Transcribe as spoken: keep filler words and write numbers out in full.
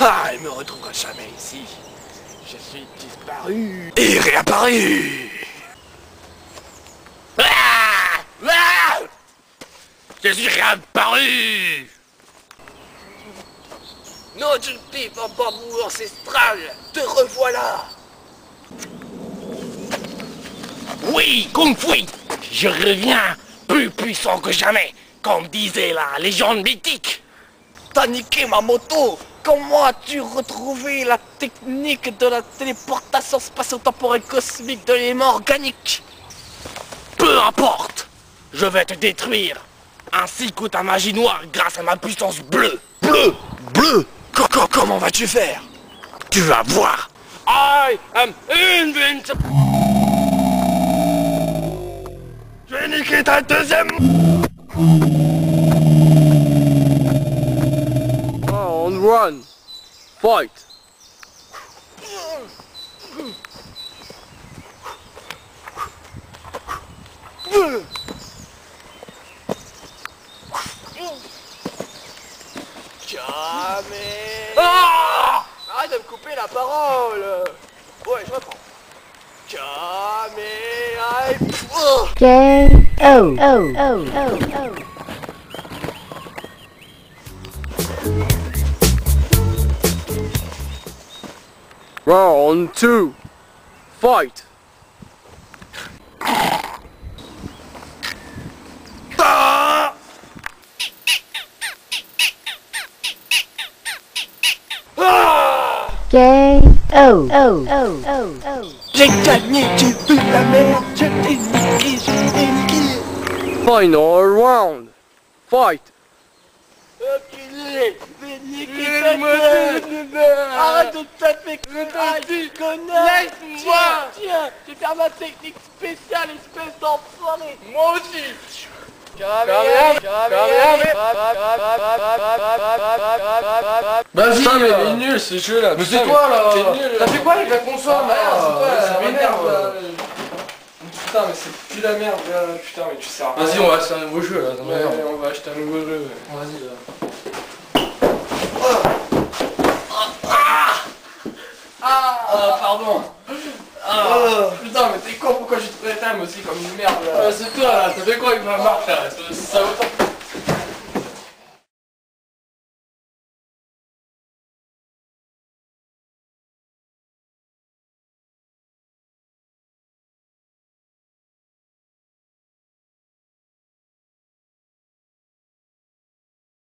Ah, elle me retrouvera jamais ici. Je suis disparu et réapparu. Ah, ah, je suis réapparu. Notre pipe en bambou ancestral, te revoilà. Oui, Kung Fu, je reviens plus puissant que jamais, comme disait la légende mythique. T'as niqué ma moto. Comment as-tu retrouvé la technique de la téléportation spatio-temporelle cosmique de l'élément organique? Peu importe, je vais te détruire, ainsi que ta magie noire grâce à ma puissance bleue. Bleu, bleu. Co- Comment vas-tu faire? Tu vas voir. I am invincible. Je vais niquer ta deuxième. On run. Fight. Jamais. Ah! Arrête de me couper la parole. Ouais, je reprends. Jamais. Aïe. Oh. K O O O O O. Round two. Fight. Ah! Ah! K O O O O O. J'ai gagné, j'ai vu la merde, je t'ai niqué, je t'ai niqué. Final round. Fight. Enculé, vais niquer ta gueule. Arrête de te taper, aïe, connard. Laisse-moi. Tiens, tiens, je vais faire ma technique spéciale, espèce d'enfoiré. Moi aussi. Vas-y, putain, mais là. il est nul ce jeu là. Mais c'est quoi là? T'es nul. T'as fait quoi avec la console Ah, merde, c'est toi, ça ça m'énerve. m'énerve. Putain, mais c'est plus la merde là. Putain, mais tu sers à rien. Vas-y, on va acheter un nouveau jeu là. ça Ouais, m'énerve. on va acheter un nouveau jeu. Vas-y là. Ah, pardon. Ah, putain, mais t'es con, pourquoi j'ai trouvé ta aussi comme une merde là. Ah, c'est toi là, t'as fait quoi avec ma marque là? Ça vaut